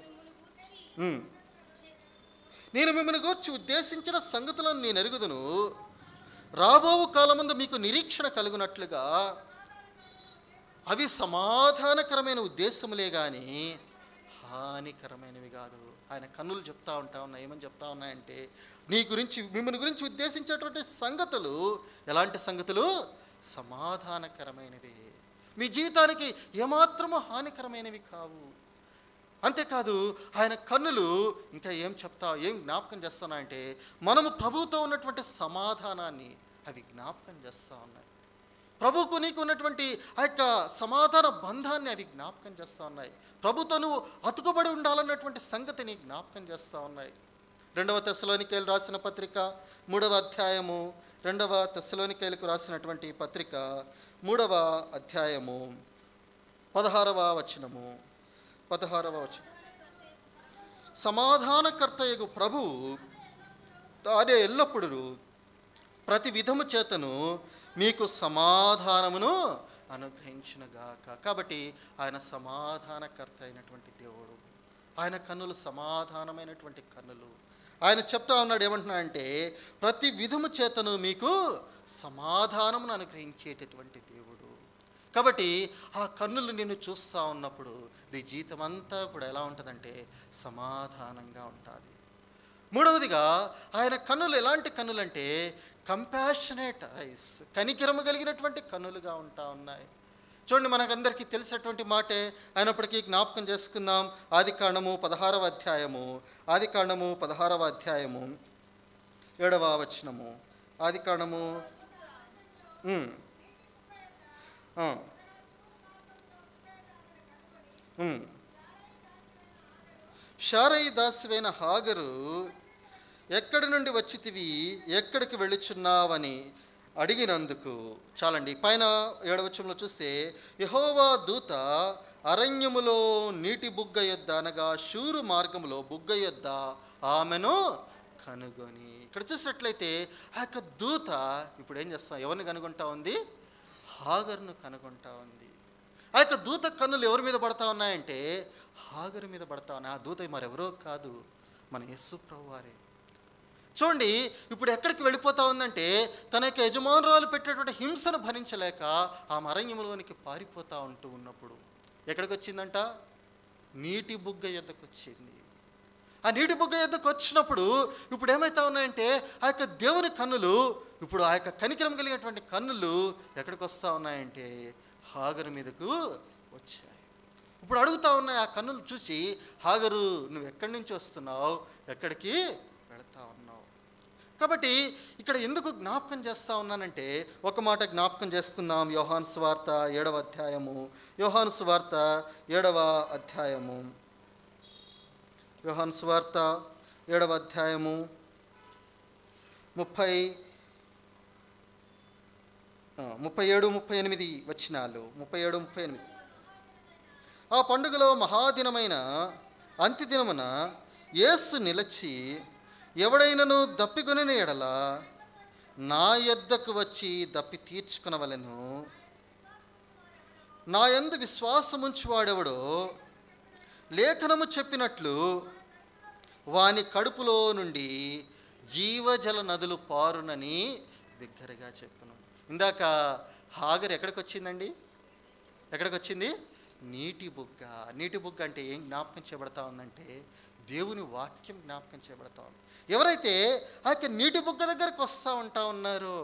నేను మిమ్మల్ని గూర్చి ఉద్దేశించిన సంగతులను నేను ఎరుగుదును, రాబోవు కాలమందు మీకు నిరీక్షణ కలుగునట్లుగా అవి సమాధానకరమైన ఉద్దేశములే కానీ హానికరమైనవి కాదు. ఆయన కన్నులు చెప్తా ఉంటా ఉన్నాయి. ఏమని చెప్తా ఉన్నాయంటే నీ గురించి మిమ్మల్ని గురించి ఉద్దేశించేటువంటి సంగతులు ఎలాంటి సంగతులు? సమాధానకరమైనవి, మీ జీవితానికి ఏమాత్రము హానికరమైనవి కావు. అంతేకాదు ఆయన కన్నులు ఇంకా ఏం చెప్తా ఏం జ్ఞాపకం చేస్తున్నాయంటే మనము ప్రభువుతో ఉన్నటువంటి సమాధానాన్ని అవి జ్ఞాపకం చేస్తూ ఉన్నాయి. ప్రభువుకు నీకు ఉన్నటువంటి ఆ యొక్క సమాధాన బంధాన్ని అవి జ్ఞాపకం చేస్తూ ఉన్నాయి. ప్రభుతో నువ్వు అతుకుబడి ఉండాలన్నటువంటి సంగతిని జ్ఞాపకం చేస్తూ ఉన్నాయి. రెండవ తెస్సలోనికైలు రాసిన పత్రిక మూడవ అధ్యాయము రెండవ తెస్సలోనికైలకు రాసినటువంటి పత్రిక మూడవ అధ్యాయము పదహారవ వచనము పదహారవ వచనం సమాధానకర్తయగు ప్రభువు తానే ఎల్లప్పుడూ ప్రతి విధము చేతను మీకు సమాధానమును అనుగ్రహించునుగాక. కాబట్టి ఆయన సమాధానకర్త అయినటువంటి దేవుడు. ఆయన కన్నులు సమాధానమైనటువంటి కన్నులు. ఆయన చెప్తా ఉన్నాడు ఏమంటున్నా అంటే ప్రతి విధము చేతను మీకు సమాధానమును అనుగ్రహించేటటువంటి దేవుడు. కాబట్టి ఆ కన్నులు నిన్ను చూస్తూ ఉన్నప్పుడు నీ జీవితం అంతా కూడా ఎలా ఉంటుందంటే సమాధానంగా ఉంటుంది. మూడవదిగా ఆయన కన్నులు ఎలాంటి కన్నులు అంటే కంపాషనేట్ ఐస్, కనికరము కలిగినటువంటి కన్నులుగా ఉంటా ఉన్నాయి. చూడండి, మనకందరికీ తెలిసినటువంటి మాటే అయినప్పటికీ జ్ఞాపకం చేసుకుందాం. ఆది కాండము పదహారవ అధ్యాయము ఆది కాండము పదహారవ అధ్యాయము ఏడవ వచనము ఆది కాండము శారయి దాసివైన హాగరు ఎక్కడి నుండి వచ్చితివి, ఎక్కడికి వెళ్ళుచున్నావని అడిగినందుకు. చాలండి, పైన ఏడవచనంలో చూస్తే యెహోవా దూత అరణ్యములో నీటి బుగ్గ యొద్ద అనగా షూరు మార్గములో బుగ్గ యొద్ద ఆమెను కనుగొని. ఇక్కడ చూసినట్లయితే ఆ యొక్క దూత ఇప్పుడు ఏం చేస్తా ఎవరిని కనుగొంటా ఉంది? హాగర్ను కనుగొంటా ఉంది. ఆ యొక్క దూత కన్నులు ఎవరి మీద పడతా ఉన్నాయంటే హాగరు మీద పడతా ఉన్నాయి. ఆ దూత మరెవరో కాదు, మన యేసు ప్రభువారే. చూడండి, ఇప్పుడు ఎక్కడికి వెళ్ళిపోతా ఉందంటే తన యొక్క యజమానురాలు పెట్టేటువంటి హింసను భరించలేక ఆ అరణ్యములోనికి పారిపోతూ ఉంటూ ఉన్నప్పుడు ఎక్కడికి వచ్చిందంట? నీటి బుగ్గ యొద్దకు వచ్చింది. ఆ నీటి బుగ్గ యొద్దకు వచ్చినప్పుడు ఇప్పుడు ఏమవుతా ఉన్నాయంటే ఆ యొక్క దేవుని కన్నులు, ఇప్పుడు ఆ యొక్క కనికరం కలిగినటువంటి కన్నులు ఎక్కడికి వస్తూ ఉన్నాయంటే హాగరు మీదకు వచ్చాయి. ఇప్పుడు అడుగుతా ఉన్నాయి ఆ కన్నులు చూసి, హాగరు నువ్వు ఎక్కడి నుంచి వస్తున్నావు, ఎక్కడికి వెళతా ఉన్నావు? కాబట్టి ఇక్కడ ఎందుకు జ్ఞాపకం చేస్తూ ఉన్నానంటే ఒక మాట జ్ఞాపకం చేసుకుందాం. యోహాను సువార్త ఏడవ అధ్యాయము యోహాను సువార్త ఏడవ అధ్యాయము యోహాను సువార్త ఏడవ అధ్యాయము ముప్పై ముప్పై ఏడు ముప్పై ఎనిమిది వచనాలు ముప్పై ఏడు ముప్పై ఎనిమిది ఆ పండుగలో మహాదినమైన అంత్యదినమున యేసు నిలిచి, ఎవడైనను దప్పికొనిన ఎడల నా యొద్దకు వచ్చి దప్పి తీర్చుకునవలెను. నా యందు విశ్వాసముంచువాడెవడో లేఖనము చెప్పినట్లు వాని కడుపులో నుండి జీవజల నదులు పారునని బిగ్గరగా చెప్పును. ఇందాక హాగర్ ఎక్కడికి వచ్చిందండి? ఎక్కడికి వచ్చింది? నీటి బుగ్గ. నీటి బుగ్గ అంటే ఏం జ్ఞాపకం చేయబడతా ఉందంటే దేవుని వాక్యం జ్ఞాపకం చేయబడతా ఉంది. ఎవరైతే ఆ యొక్క నీటి బుగ్గ దగ్గరకు వస్తూ ఉంటా ఉన్నారో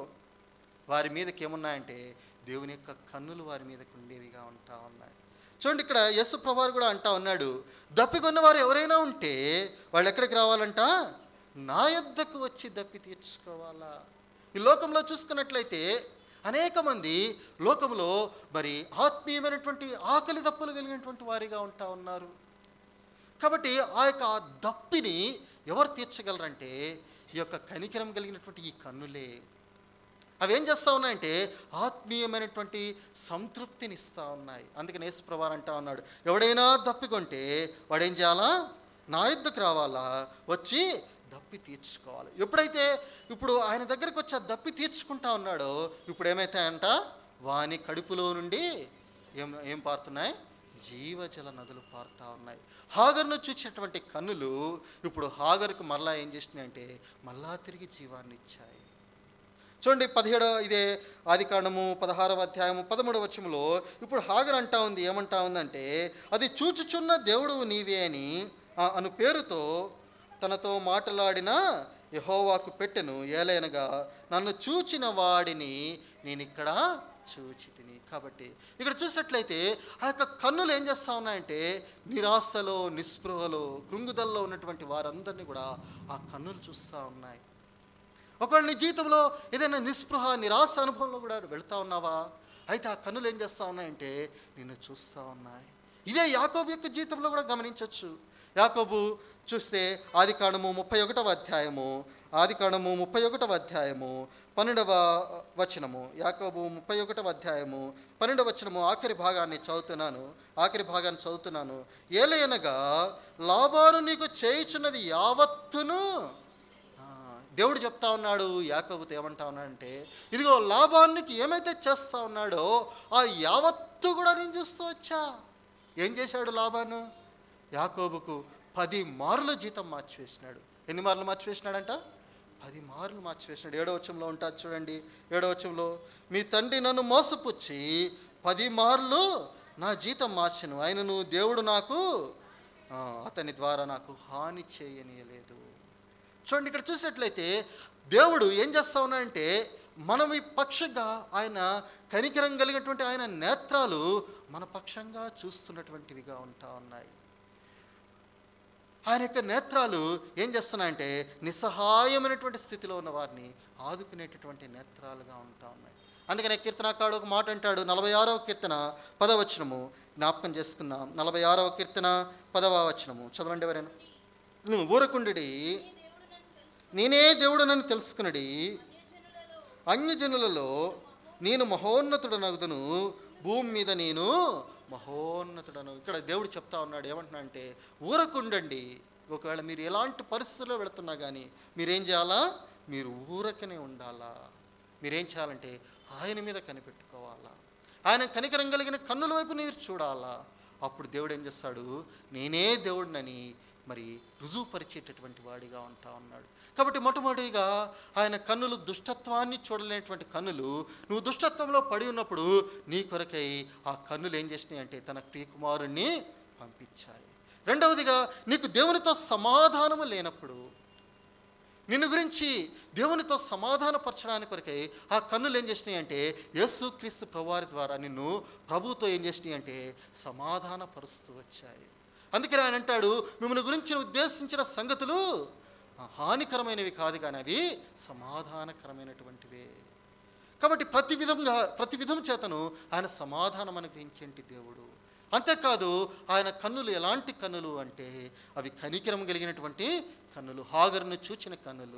వారి మీదకి ఏమున్నాయంటే దేవుని యొక్క కన్నులు వారి మీదకి ఉండేవిగా ఉంటా ఉన్నాయి. చూడండి, ఇక్కడ యేసు ప్రభువు కూడా అంటా ఉన్నాడు, దప్పికొన్న వారు ఎవరైనా ఉంటే వాళ్ళు ఎక్కడికి రావాలంట? నా యొద్దకు వచ్చి దప్పి తీర్చుకోవాలా. ఈ లోకంలో చూసుకున్నట్లయితే అనేక మంది లోకంలో మరి ఆత్మీయమైనటువంటి ఆకలి దప్పులు కలిగినటువంటి వారిగా ఉంటా ఉన్నారు. కాబట్టి ఆ యొక్క దప్పిని ఎవరు తీర్చగలరంటే ఈ యొక్క కనికరం కలిగినటువంటి ఈ కన్నులే. అవి ఏం చేస్తూ ఉన్నాయంటే ఆత్మీయమైనటువంటి సంతృప్తిని ఇస్తూ ఉన్నాయి. అందుకని యేసు ప్రభువు అంటా ఉన్నాడు, ఎవడైనా దప్పికొంటే వాడేం చేయాలా? నా యొద్దకు రావాలా, వచ్చి దప్పి తీర్చుకోవాలి. ఎప్పుడైతే ఇప్పుడు ఆయన దగ్గరికి వచ్చి ఆ దప్పి తీర్చుకుంటా ఉన్నాడో ఇప్పుడు ఏమైతాయంట? వాని కడుపులో నుండి ఏం ఏం పారుతున్నాయి? జీవజల నదులు పారుతూ ఉన్నాయి. హాగర్ను చూసినటువంటి కన్నులు ఇప్పుడు హాగర్కు మరలా ఏం చేసినాయంటే మళ్ళా తిరిగి జీవాన్ని ఇచ్చాయి. చూడండి, పదిహేడో ఇదే ఆదికాండము పదహారవ అధ్యాయము పదమూడవ వచనంలో ఇప్పుడు హాగర్ అంటా ఉంది, ఏమంటా ఉందంటే, అది చూచుచున్న దేవుడు నీవే అని అను పేరుతో తనతో మాట్లాడిన యెహోవాకు పెట్టెను. ఏలైనగా నన్ను చూచిన వాడిని నేను ఇక్కడ చూచి తిని. కాబట్టి ఇక్కడ చూసినట్లయితే ఆ యొక్క కన్నులు ఏం చేస్తూ ఉన్నాయంటే నిరాశలో, నిస్పృహలో, కృంగుదల్లో ఉన్నటువంటి వారందరినీ కూడా ఆ కన్నులు చూస్తూ ఉన్నాయి. ఒకవేళ నీ జీవితంలో ఏదైనా నిస్పృహ, నిరాశ అనుభవంలో కూడా వెళ్తూ ఉన్నావా? అయితే ఆ కన్నులు ఏం చేస్తూ ఉన్నాయంటే నిన్ను చూస్తూ ఉన్నాయి. ఇదే యాకోబు యొక్క జీవితంలో కూడా గమనించవచ్చు. యాకోబు చూస్తే ఆదికాండము ముప్పై ఒకటవ అధ్యాయము ఆదికాండము ముప్పై ఒకటవ అధ్యాయము పన్నెండవ వచనము యాకోబు ముప్పై ఒకటవ అధ్యాయము పన్నెండవ వచనము ఆఖరి భాగాన్ని చదువుతున్నాను ఆఖరి భాగాన్ని చదువుతున్నాను ఏలయనగా లాబాను నీకు చేయుచున్నది యావత్తును. దేవుడు చెప్తా ఉన్నాడు యాకోబుతో, ఏమంటా ఉన్నాడంటే ఇదిగో లాబానికి ఏమైతే చేస్తా ఉన్నాడో ఆ యావత్తు కూడా నేను చూస్తూ వచ్చా. ఏం చేశాడు లాబాను? యాకోబుకు పది మార్లు జీతం మార్చివేసినాడు. ఎన్ని మార్లు మార్చివేసినాడంట? పది మార్లు మార్చివేసినాడు. ఏడో వచనంలో ఉంటుంది చూడండి. ఏడో వచనంలో, మీ తండ్రి నన్ను మోసపుచ్చి పది మార్లు నా జీతం మార్చెను, ఆయనను దేవుడు నాకు అతని ద్వారా నాకు హాని చేయనీయలేదు. చూడండి, ఇక్కడ చూసినట్లయితే దేవుడు ఏం చేస్తా ఉన్నాడంటే మనం ఈ పక్షంగా ఆయన కనికరం కలిగినటువంటి ఆయన నేత్రాలు మన పక్షంగా చూస్తున్నటువంటివిగా ఉంటా ఉన్నాయి. ఆయన యొక్క నేత్రాలు ఏం చేస్తున్నాయంటే నిస్సహాయమైనటువంటి స్థితిలో ఉన్న వారిని ఆదుకునేటటువంటి నేత్రాలుగా ఉంటా ఉన్నాయి. అందుకనే కీర్తనకాడు ఒక మాట అంటాడు, నలభై ఆరవ కీర్తన పదవచనము జ్ఞాపకం చేసుకుందాం. నలభై ఆరవ కీర్తన పదవ వచనము చదవండి ఎవరైనా. నువ్వు ఊరకుండి, నేనే దేవుడు నన్ను తెలుసుకునడి, అన్యజనులలో నేను మహోన్నతుడనగుదును, భూమి మీద నేను మహోన్నతుడను. ఇక్కడ దేవుడు చెప్తా ఉన్నాడు, ఏమంటున్నా అంటే ఊరకుండండి. ఒకవేళ మీరు ఎలాంటి పరిస్థితుల్లో వెళుతున్నా కానీ మీరేం చేయాలా? మీరు ఊరకనే ఉండాలా. మీరేం చేయాలంటే ఆయన మీద కనిపెట్టుకోవాలా, ఆయన కనికరం కలిగిన కన్నుల వైపు మీరు చూడాలా. అప్పుడు దేవుడు ఏం చేస్తాడు? నేనే దేవుడినని మరి రుజువుపరిచేటటువంటి వాడిగా ఉంటా ఉన్నాడు. కాబట్టి మొట్టమొదటిగా ఆయన కన్నులు దుష్టత్వాన్ని చూడలేనటువంటి కన్నులు. నువ్వు దుష్టత్వంలో పడి ఉన్నప్పుడు నీ కొరకై ఆ కన్నులు ఏం చేసినాయి అంటే తన ప్రియకుమారుణ్ణి పంపించాయి. రెండవదిగా నీకు దేవునితో సమాధానము లేనప్పుడు, నిన్ను గురించి దేవునితో సమాధానపరచడానికి కొరకై ఆ కన్నులు ఏం చేసినాయి అంటే యేసుక్రీస్తు ప్రభువారి ద్వారా నిన్ను ప్రభువుతో ఏం చేసినాయి అంటే సమాధానపరుస్తూ వచ్చాయి. అందుకని ఆయన అంటాడు, మిమ్మల్ని గురించి ఉద్దేశించిన సంగతులు హానికరమైనవి కాదు కానీ అవి సమాధానకరమైనటువంటివే. కాబట్టి ప్రతి విధంగా ప్రతి విధం చేతను ఆయన సమాధానం అనుగ్రహించేంటి దేవుడు. అంతేకాదు ఆయన కన్నులు ఎలాంటి కన్నులు అంటే అవి కనికరం కలిగినటువంటి కన్నులు, హాగరును చూచిన కన్నులు.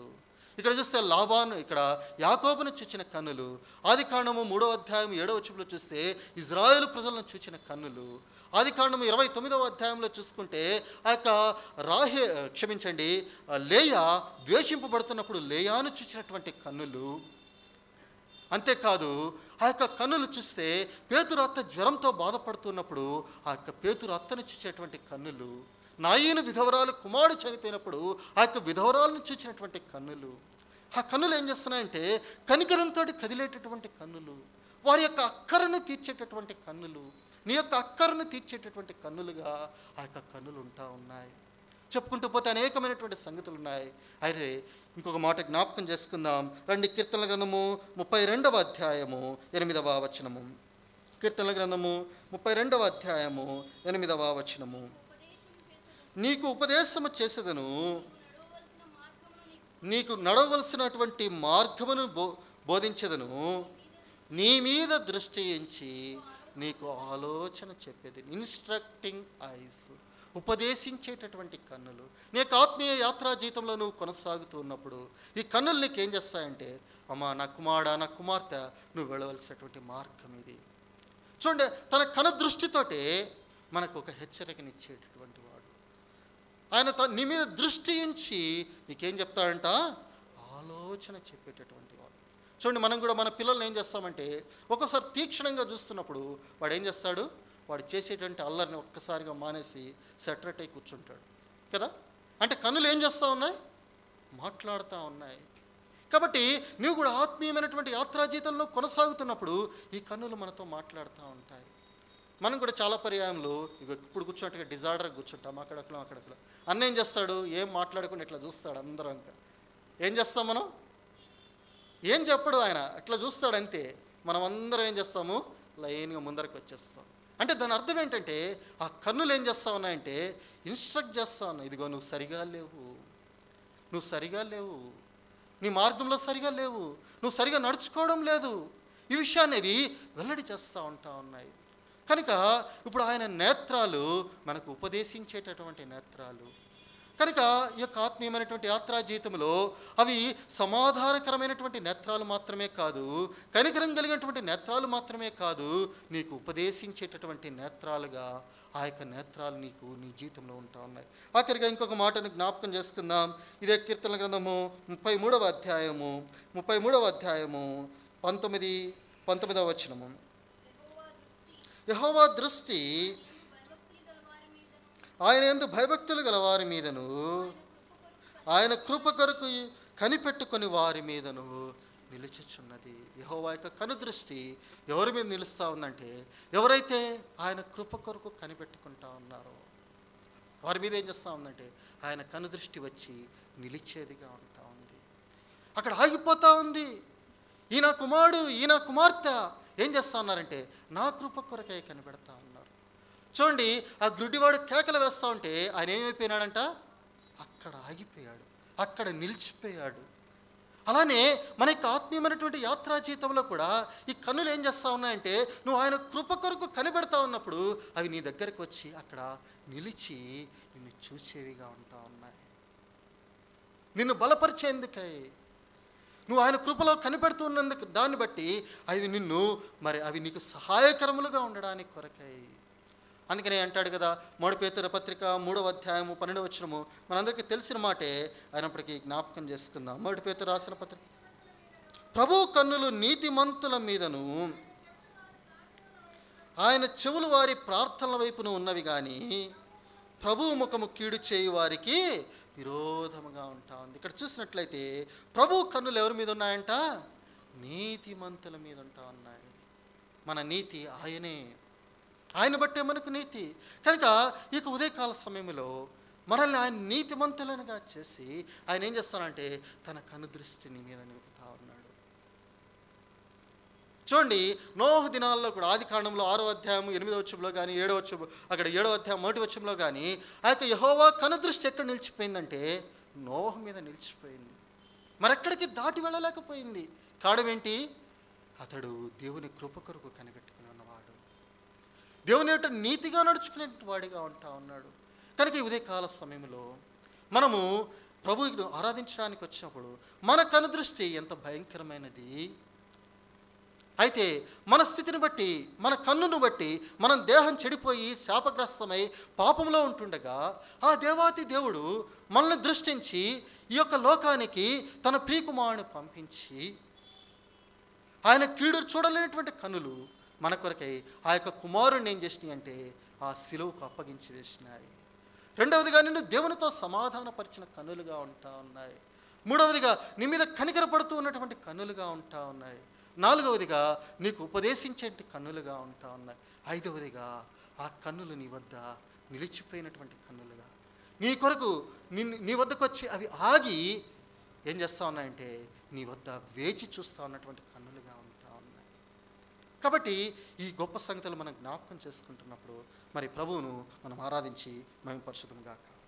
ఇక్కడ చూస్తే లాబాను, ఇక్కడ యాకోబును చూచిన కన్నులు. ఆది కాండము మూడో అధ్యాయం ఏడవ వచనంలో చూస్తే ఇజ్రాయేలు ప్రజలను చూచిన కన్నులు. ఆది కాండము ఇరవై తొమ్మిదవ అధ్యాయంలో చూసుకుంటే ఆ యొక్క రాహే క్షమించండి లేయా ద్వేషింపబడుతున్నప్పుడు లేయాను చూసినటువంటి కన్నులు. అంతేకాదు ఆ యొక్క కన్నులు చూస్తే పేతురు అత్త జ్వరంతో బాధపడుతున్నప్పుడు ఆ యొక్క పేతురు అత్తను చూసేటువంటి కన్నులు. నాయీను విధవరాలు కుమారుడు చనిపోయినప్పుడు ఆ యొక్క విధవరాలను చూసినటువంటి కన్నులు. ఆ కన్నులు ఏం చేస్తున్నాయంటే కనికరంతో కదిలేటటువంటి కన్నులు, వారి యొక్క అక్కరను తీర్చేటటువంటి కన్నులు, నీ యొక్క అక్కరను తీర్చేటటువంటి కన్నులుగా ఆ యొక్క కన్నులు ఉంటా ఉన్నాయి. చెప్పుకుంటూ పోతే అనేకమైనటువంటి సంగతులు ఉన్నాయి. అయితే ఇంకొక మాట జ్ఞాపకం చేసుకుందాం. రండి, కీర్తనల గ్రంథము ముప్పై రెండవ అధ్యాయము ఎనిమిదవ వచనము. కీర్తనల గ్రంథము ముప్పై రెండవ అధ్యాయము ఎనిమిదవ వచనము. నీకు ఉపదేశము చేసేదను, నీకు నడవలసినటువంటి మార్గమును బో బోధించేదను, నీ మీద దృష్టి ఉంచి నీకు ఆలోచన చెప్పేది. ఇన్స్ట్రక్టింగ్ ఐస్, ఉపదేశించేటటువంటి కన్నులు. నీకు ఆత్మీయ యాత్రా జీవితంలో నువ్వు కొనసాగుతూ ఉన్నప్పుడు ఈ కన్నులు నీకు ఏం చేస్తాయంటే, అమ్మా నా కుమారుడా, నా కుమార్తె, నువ్వు వెళ్ళవలసినటువంటి మార్గం ఇది. చూడండి, తన కను దృష్టితోటే మనకు ఒక హెచ్చరికనిచ్చేటటువంటి వాడు. ఆయన త నీ మీద దృష్టి ఉంచి నీకేం చెప్తాడంట, ఆలోచన చెప్పేటటువంటి వాడు. చూడండి, మనం కూడా మన పిల్లల్ని ఏం చేస్తామంటే ఒక్కోసారి తీక్షణంగా చూస్తున్నప్పుడు వాడు ఏం చేస్తాడు, వాడు చేసేటువంటి అల్లరిని ఒక్కసారిగా మానేసి సెటరేట్ అయి కూర్చుంటాడు కదా. అంటే కన్నులు ఏం చేస్తూ ఉన్నాయి, మాట్లాడుతూ ఉన్నాయి. కాబట్టి నువ్వు కూడా ఆత్మీయమైనటువంటి యాత్రా జీవితంలో కొనసాగుతున్నప్పుడు ఈ కన్నులు మనతో మాట్లాడుతూ ఉంటాయి. మనం కూడా చాలా పర్యాయంలో ఇక ఇప్పుడు కూర్చున్నట్టుగా డిజార్డర్గా కూర్చుంటాం, అక్కడక్కడ అక్కడక్కడ. అన్న ఏం చేస్తాడు, ఏం మాట్లాడుకుని ఇట్లా చూస్తాడు అందరం. ఇంకా ఏం చేస్తాం మనం, ఏం చెప్పడు ఆయన, అట్లా చూస్తాడు అంతే. మనం అందరం ఏం చేస్తాము, లైన్గా ముందరకు వచ్చేస్తాం. అంటే దాని అర్థం ఏంటంటే ఆ కన్నులు ఏం చేస్తా ఉన్నాయంటే ఇన్స్ట్రక్ట్ చేస్తా ఉన్నాయి. ఇదిగో నువ్వు సరిగా లేవు, నువ్వు సరిగా లేవు, నీ మార్గంలో సరిగా లేవు, నువ్వు సరిగా నడుచుకోవడం లేదు, ఈ విషయాన్ని వెల్లడి చేస్తూ ఉంటా ఉన్నాయి. కనుక ఇప్పుడు ఆయన నేత్రాలు మనకు ఉపదేశించేటటువంటి నేత్రాలు. కనుక ఈ యొక్క ఆత్మీయమైనటువంటి యాత్రా జీవితంలో అవి సమాధానకరమైనటువంటి నేత్రాలు మాత్రమే కాదు, కనికరం కలిగినటువంటి నేత్రాలు మాత్రమే కాదు, నీకు ఉపదేశించేటటువంటి నేత్రాలుగా ఆ యొక్క నేత్రాలు నీకు నీ జీవితంలో ఉంటా ఉన్నాయి. ఆఖరిగా ఇంకొక మాటను జ్ఞాపకం చేసుకుందాం. ఇదే కీర్తనల గ్రంథము ముప్పై మూడవ అధ్యాయము ముప్పై మూడవ అధ్యాయము పంతొమ్మిది పంతొమ్మిదవ వచనము. యెహోవా దృష్టి ఆయన యందు భయభక్తులు గల వారి మీదను, ఆయన కృప కొరకు కనిపెట్టుకొని వారి మీదను నిలుచుచున్నది. యెహోవా యొక్క కనుదృష్టి ఎవరి మీద నిలుస్తూ ఉందంటే, ఎవరైతే ఆయన కృప కొరకు కనిపెట్టుకుంటా ఉన్నారో వారి మీద ఏం చేస్తూ ఉందంటే ఆయన కనుదృష్టి వచ్చి నిలిచేదిగా ఉంటా ఉంది. అక్కడ ఆగిపోతూ ఉంది. ఈయన కుమారుడు, ఈయన కుమార్తె ఏం చేస్తూ ఉన్నారంటే నా కృప కొరకే కనిపెడతా ఉన్నారు. చూడండి, ఆ గుడ్డివాడు కేకలు వేస్తూ ఉంటే ఆయన ఏమైపోయినాడంట, అక్కడ ఆగిపోయాడు, అక్కడ నిలిచిపోయాడు. అలానే మన యొక్క ఆత్మీయమైనటువంటి యాత్రా జీవితంలో కూడా ఈ కన్నులు ఏం చేస్తూ ఉన్నాయంటే నువ్వు ఆయన కృప కొరకు కనిపెడతా ఉన్నప్పుడు అవి నీ దగ్గరికి వచ్చి అక్కడ నిలిచి నిన్ను చూసేవిగా ఉంటా ఉన్నాయి. నిన్ను బలపరిచేందుకై నువ్వు ఆయన కృపలో కనిపెడుతున్నందుకు దాన్ని బట్టి అవి నిన్ను మరి అవి నీకు సహాయకరములుగా ఉండడానికి కొరకై. అందుకనే అంటాడు కదా, మొదటి పేతురు పత్రిక మూడవ అధ్యాయము పన్నెండవ వచనము మనందరికీ తెలిసిన మాటే అయినప్పటికీ జ్ఞాపకం చేసుకుందాం. మొదటి పేతురు రాసిన పత్రిక, ప్రభు కన్నులు నీతిమంతుల మీదను ఆయన చెవులు వారి ప్రార్థనల వైపున ఉన్నవి కానీ ప్రభు ముఖము కీడు చేయి వారికి విరోధముగా ఉంటా ఉంది. ఇక్కడ చూసినట్లయితే ప్రభు కన్నులు ఎవరి మీద ఉన్నాయంట, నీతిమంతుల మీద ఉంటా ఉన్నాయి. మన నీతి ఆయనే, ఆయన బట్టే మనకు నీతి. కనుక ఇక ఉదయకాల సమయంలో మనల్ని ఆయన నీతిమంతులనుగా చేసి ఆయన ఏం చేస్తానంటే తన కనుదృష్టిని మీద నిలుపుతా ఉన్నాడు. చూడండి, నోహు దినాల్లో కూడా ఆది కాండంలో ఆరో అధ్యాయం ఎనిమిదో వచనంలో కానీ ఏడో వచనం అక్కడ ఏడో అధ్యాయం మొదటి వచనంలో కానీ ఆ యొక్క యెహోవా కనుదృష్టి ఎక్కడ నిలిచిపోయిందంటే నోహు మీద నిలిచిపోయింది. మరెక్కడికి దాటి వెళ్ళలేకపోయింది. కారణం ఏంటి, అతడు దేవుని కృప కొరకు కనిపెట్టుకుని ఉన్నవాడు, దేవుని యొక్క నీతిగా నడుచుకునే వాడిగా ఉంటా ఉన్నాడు. కనుక ఈ ఉదయకాల సమయంలో మనము ప్రభువును ఆరాధించడానికి వచ్చినప్పుడు మన కనుదృష్టి ఎంత భయంకరమైనది. అయితే మన స్థితిని బట్టి, మన కన్నును బట్టి మనం దేహం చెడిపోయి శాపగ్రస్తమై పాపంలో ఉంటుండగా ఆ దేవాతి దేవుడు మనల్ని దృష్టించి ఈ యొక్క లోకానికి తన ప్రియకుమారుని పంపించి ఆయన కీడు చూడలేనటువంటి కన్నులు మన కొరకై ఆ యొక్క కుమారుణ్ణి ఏం చేసినాయి అంటే ఆ సిలువకు అప్పగించి వేసినాయి. రెండవదిగా నిన్ను దేవునితో సమాధానపరిచిన కన్నులుగా ఉంటా ఉన్నాయి. మూడవదిగా నీ మీద కనికరపడుతూ ఉన్నటువంటి కన్నులుగా ఉంటా ఉన్నాయి. నాలుగవదిగా నీకు ఉపదేశించే కన్నులుగా ఉంటా ఉన్నాయి. ఐదవదిగా ఆ కన్నులు నీ వద్ద నిలిచిపోయినటువంటి కన్నులుగా నీ కొరకు నీ నీ వద్దకు వచ్చి అవి ఆగి ఏం చేస్తూ ఉన్నాయంటే నీ వద్ద వేచి చూస్తూ ఉన్నటువంటి కన్నులుగా ఉంటా ఉన్నాయి. కాబట్టి ఈ గొప్ప సంగతులు మనం జ్ఞాపకం చేసుకుంటున్నప్పుడు మరి ప్రభువును మనం ఆరాధించి మేము పరిశుద్ధంగా